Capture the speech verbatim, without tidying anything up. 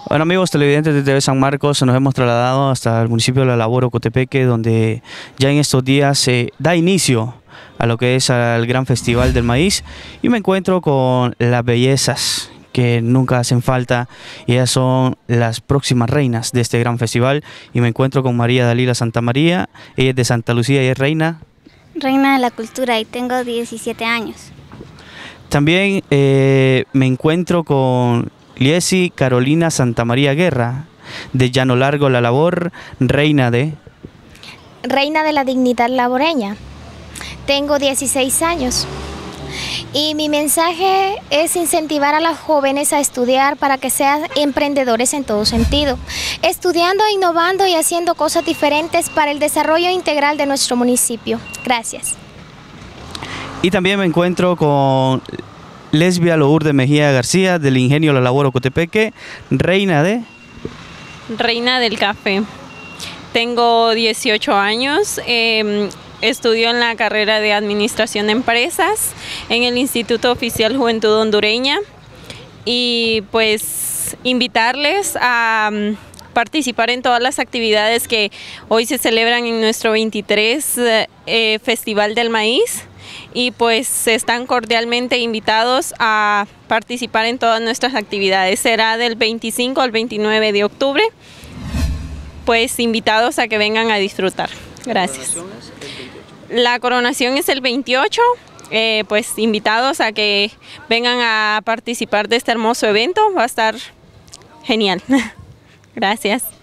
Bueno, amigos televidentes de T V San Marcos, nos hemos trasladado hasta el municipio de La Labor, Ocotepeque, donde ya en estos días se da inicio a lo que es el gran festival del maíz, y me encuentro con las bellezas que nunca hacen falta, y ellas son las próximas reinas de este gran festival. Y me encuentro con María Dalila Santa María, ella es de Santa Lucía y es reina. Reina de la cultura, y tengo diecisiete años. También eh, me encuentro con Liesi Carolina Santa María Guerra, de Llano Largo La Labor, reina de... Reina de la dignidad laboreña. Tengo dieciséis años. Y mi mensaje es incentivar a los jóvenes a estudiar para que sean emprendedores en todo sentido, estudiando, innovando y haciendo cosas diferentes para el desarrollo integral de nuestro municipio. Gracias. Y también me encuentro con Lesbia Lourdes Mejía García, del Ingenio La Labor Ocotepeque, reina de... Reina del café. Tengo dieciocho años. Eh, Estudio en la carrera de Administración de Empresas en el Instituto Oficial Juventud Hondureña, y pues invitarles a um, participar en todas las actividades que hoy se celebran en nuestro veintitrés eh, Festival del Maíz, y pues están cordialmente invitados a participar en todas nuestras actividades. Será del veinticinco al veintinueve de octubre, pues invitados a que vengan a disfrutar. Gracias. La coronación es el veintiocho, eh, pues invitados a que vengan a participar de este hermoso evento, va a estar genial. Gracias.